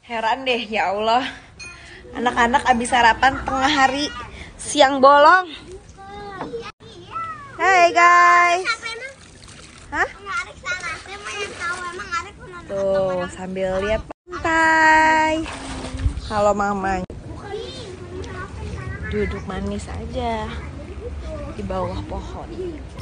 Heran deh, ya Allah. Anak-anak abis sarapan tengah hari, siang bolong. Hai guys. Hah? Tuh, sambil lihat pantai. Halo mama. Duduk manis aja di bawah pohon.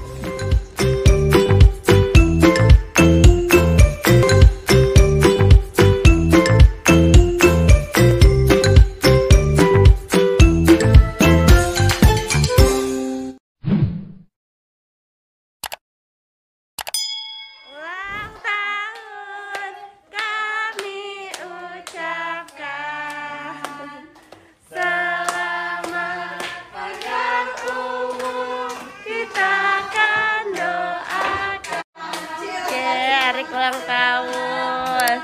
Ulang tahun.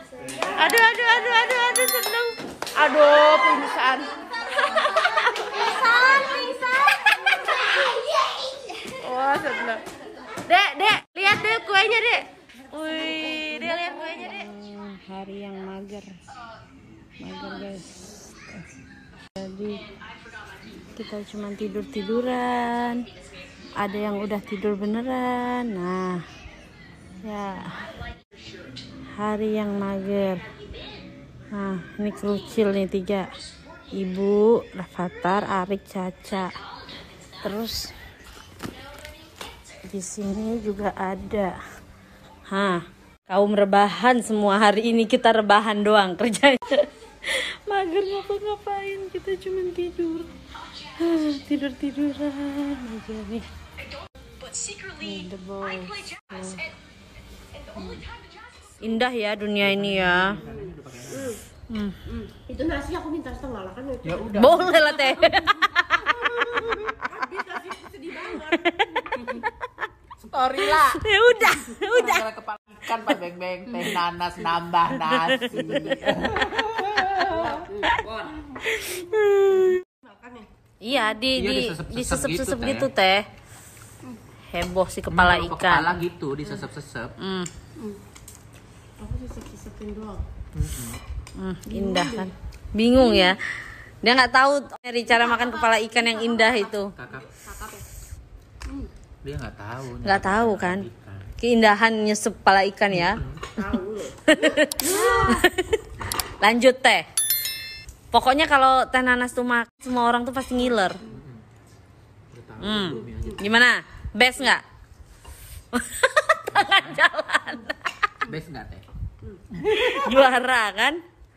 Aduh seneng. Aduh pingsan. Wah seneng. Dek, lihat deh kuenya, Dek. Wih, Dek lihat kuenya, Dek. Hari yang mager guys. Jadi kita cuma tiduran. Ada yang udah tidur beneran. Nah, ya hari yang mager. Nah, ini kerucil nih 3. Ibu, Rafathar, Arik, Caca. Terus di sini juga ada. Kaum rebahan semua hari ini, kita rebahan doang kerjanya. Mager ngapa-ngapain, kita cuma tidur. Tiduran aja nih. The boys. Indah ya dunia ini ya. Itu nasi aku minta setengah lah kan. Ya udah. Boleh lah teh. Habis nasi sedih banget. Story lah. Ya udah. Gara-gara kepala ikan Pak Beng teh nanas nambah nasi. Iya disesep-sesep gitu teh. Heboh si kepala ikan. Kepala gitu disesep-sesep. Aku sesep-sesepin doang. Indah kan. Bingung ya. Dia nggak tahu dari cara makan kepala ikan yang indah itu. Kakak ya. Dia Nggak tahu kan. Keindahan nyesep kepala ikan ya. Tahu. Lanjut teh. Pokoknya kalau teh nanas tuh makan, semua orang tuh pasti ngiler. Gimana? Best nggak? Tengah jalan. Best nggak teh? Juara kan?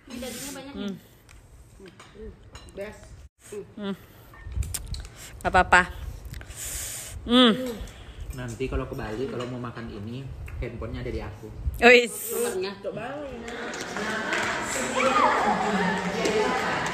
Best. Gak apa-apa. Nanti kalau ke Bali kalau mau makan ini handphonenya ada di aku. Wis. Coba.